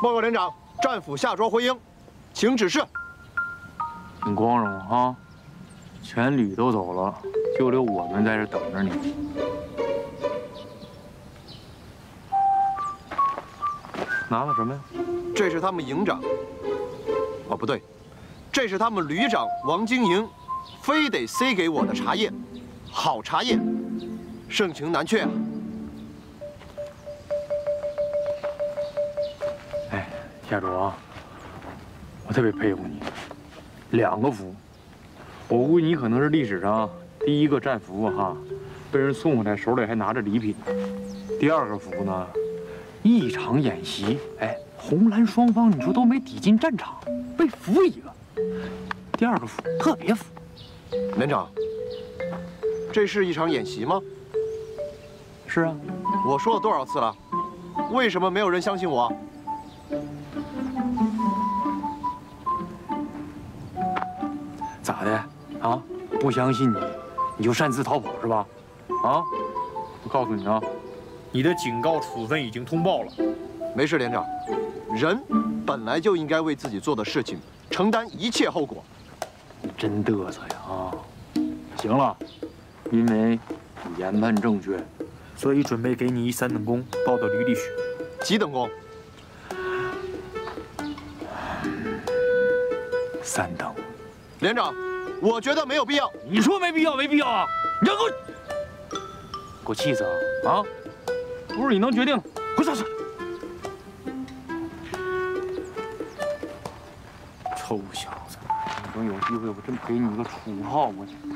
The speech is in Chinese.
报告连长，战俘下桌回营，请指示。 挺光荣啊！全旅都走了，就留我们在这等着你。拿了什么呀？ 这是他们营长。哦，不对，这是他们旅长王经营，非得塞给我的茶叶，好茶叶，盛情难却啊！ 哎，夏主啊，我特别佩服你，2个符，我估计你可能是历史上第一个战俘哈，被人送回来手里还拿着礼品。第2个符呢，一场演习，哎，红蓝双方你说都没抵进战场，被俘一个。第2个符特别符。 连长，这是一场演习吗？ 是啊， 我说了多少次了？为什么没有人相信我？ 咋的啊？不相信你，你就擅自逃跑是吧？啊！我告诉你啊， 你的警告处分已经通报了。 没事，连长。人本来就应该为自己做的事情承担一切后果。 你真嘚瑟呀啊！行了，因为你研判正确， 所以准备给你以3等功，报到旅里去。 几等功 ？3等。 连长，我觉得没有必要。 你说没必要，没必要啊！你让给我气死啊！啊！不是你能决定，给我下去！臭小子，等有机会我真给你个处号过去。